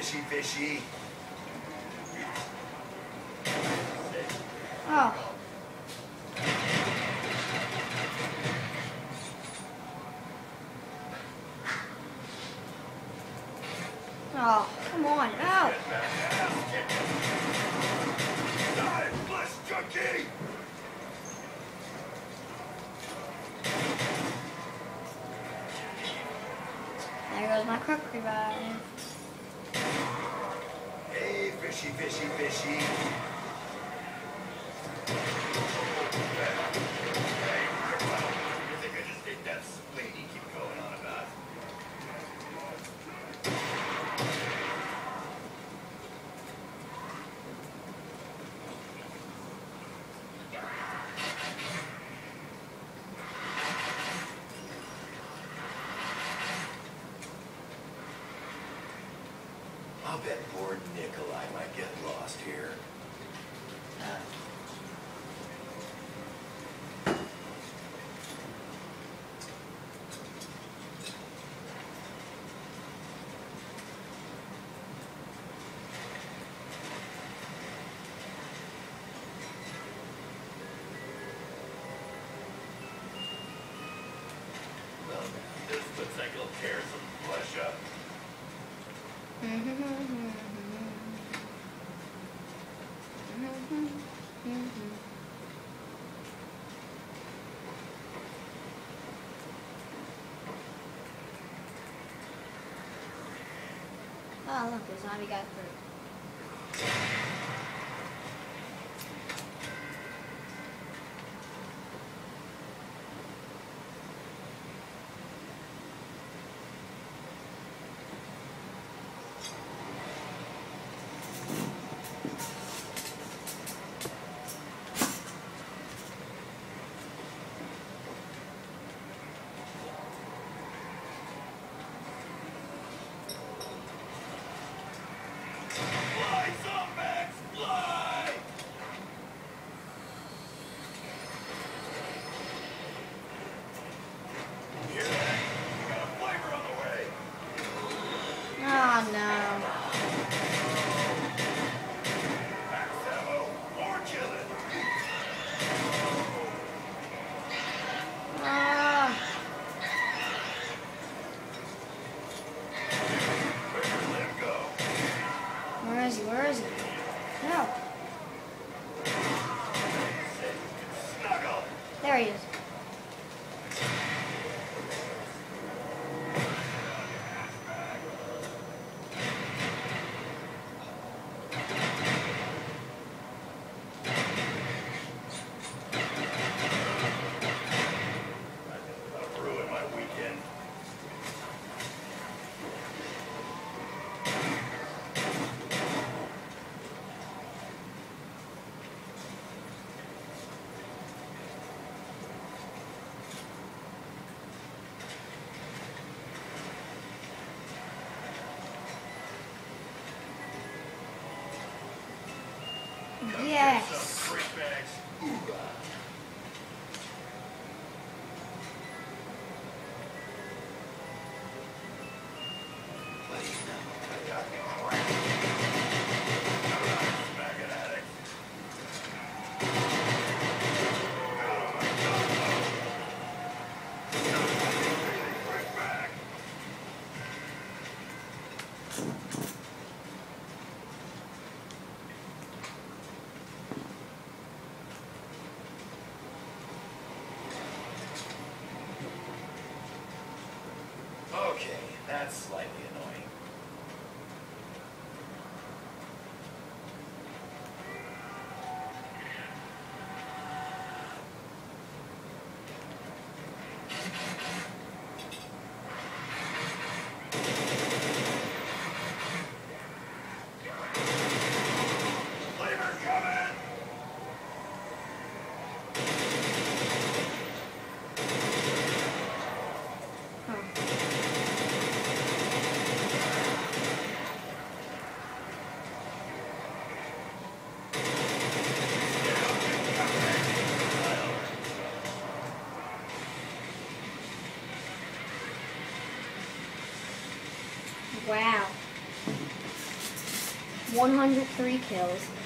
fishy, fishy. Oh. Oh, come on. Oh. Die, flesh junkie! There goes my quick revive. Hey, fishy, fishy, fishy. Hey, you think I just ate that spleen you keep going on about? I'll bet poor Nikolai might get lost here. Well, this looks like it'll tear some flesh up. Oh, look, the zombie got through. Fly, zombies, fly! Hear that? We got a flavor on the way. Oh, no. Max ammo, more killing. Ah. Where did Lim go? Where is he? Where is he? No. Snuggle. There he is. That'll ruin my weekend. Yes. Some creep bags. Hoorah. What do you know? I got me cracked. Alright, maggot addict. Out of my combo. Creep bag. Okay, that's slightly annoying. Flavor coming! Wow. 103 kills.